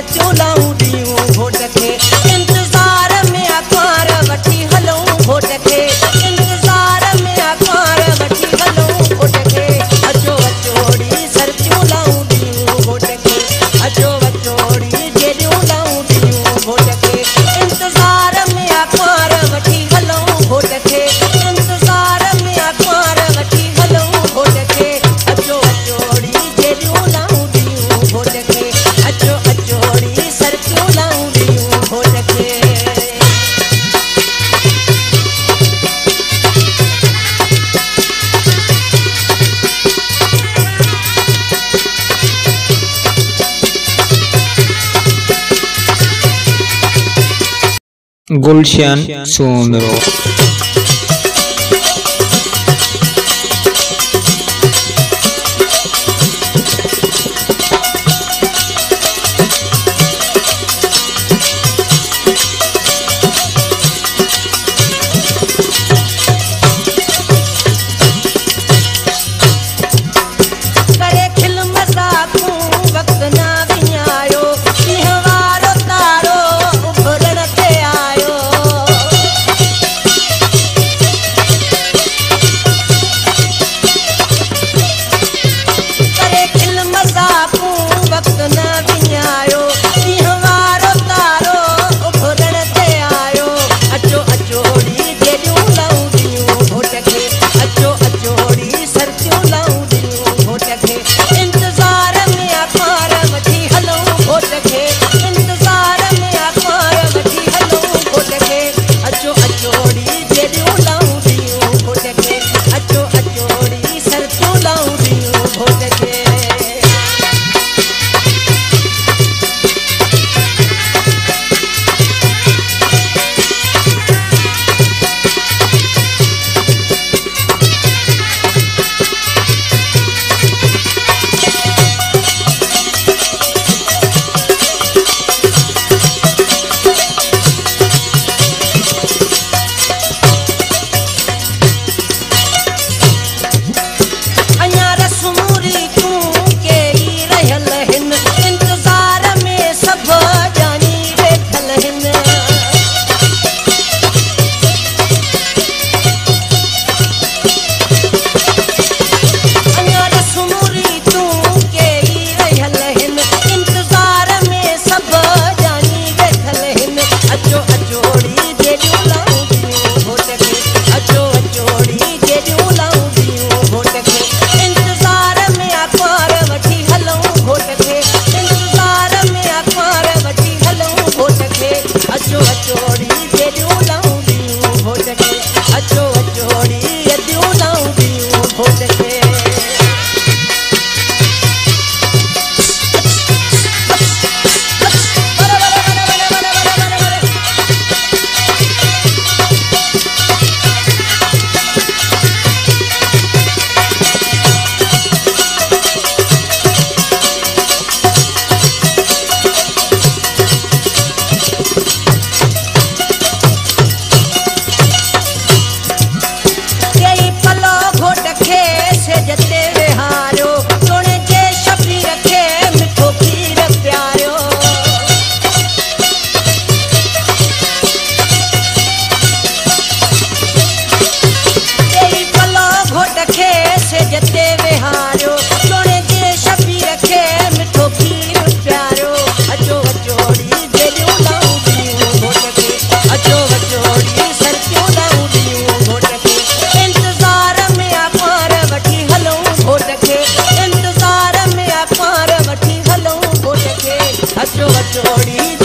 सरतियूं लाऊं ॾियूं घोट खे इंतज़ार में अख़बार वठी हलूं घोट खे इंतज़ार में अख़बार वठी हलूं घोट खे अचो अचोड़ी सरतियूं लाऊं ॾियूं घोट खे अचो अचोड़ी जेड़ियूं लाऊं ॾियूं घोट खे इंतज़ार में अख़बार वठी हलूं घोट खे इंतज़ार में अख़बार वठी हलूं घोट खे अचो अचोड़ी जेड़ियूं लाऊं ॾियूं घोट खे अचो अचोड़ी सरतियूं लाऊं ॾियूं घोट खे गुलशन सोमरो करे खिल मज़ाक़ूं वक़्त ना विञायो ॾींहं वारो तारो उभरण ते आयो करे खिल मज़ाक़ूं वक़्त ना विञायो ॾींहं वारो तारो उभरण ते आयो अचो अचोड़ी जेड़ियूं लाऊं ॾियूं घोट खे अचो अचोड़ी सरतियूं लाऊं ॾियूं घोट खे इंतज़ार में अख़बार वठी हलूं घोट खे इंतज़ार में अख़बार वठी हलूं घोट खे अचो अचोड़ी जेड़ियूं लाऊं ॾियूं घोट खे अचो अचोड़ी सरतियूं लाऊं ॾियूं घोट खे अञा रस्मूरी तूं कहिड़ी रहियल हिन इंतज़ार में सभु ॼाणी वेठल हिन अञा रस्मूरी तूं कहिड़ी रहियल हिन इंतज़ार में सभु ॼाणी वेठल हिन अचो अचोड़ी जेड़ियूं लाऊं ॾियूं घोट खे अचो अचोड़ी जेड़ियूं लाऊं ॾियूं घोट खे इंतज़ार में अख़बार वठी हलूं घोट खे इंतज़ार में अख़बार वठी हलूं घोट खे अचो अचोड़ी जेड़ियूं लाऊं ॾियूं घोट खे अचो अचोड़ी अदियूं लाऊं ॾियूं घोट खे कई पलो घोट खे सेजते विहारियो सोने जे शबीर खे मिठो खीर प्यारियो कई पलो घोट खे सेजते विहारियो सोने जे शबीर खे मिठो खीर प्यारियो अचो अचोड़ी जेड़ियूं लाऊं ॾियूं घोट खे अचो अचोड़ी सरतियूं लाऊं ॾियूं घोट खे इंतज़ार में अख़बार वठी हलूं घोट खे इंतज़ार में अख़बार वठी हलूं घोट खे अचो अचोड़ी